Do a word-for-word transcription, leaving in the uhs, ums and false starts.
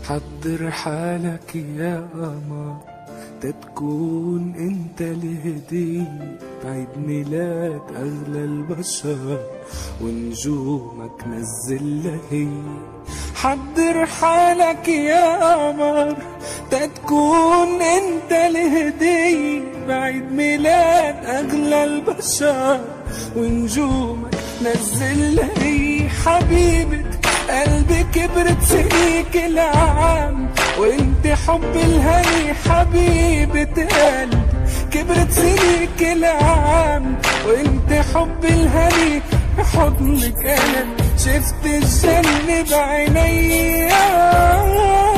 حضر حالك يا قمر تتكون انت الهدية بعيد ميلاد اغلى البشر ونجومك نزل هي. حضر حالك يا قمر تتكون انت الهدية بعيد ميلاد اغلى البشر ونجومك نزل هي. حبيبة قلبي كبرت سنيك العام وانت حب الهني. حبيبة قلبي كبرت سنيك العام وانت حب الهني. حضنك انا شفت الجنة بعيني.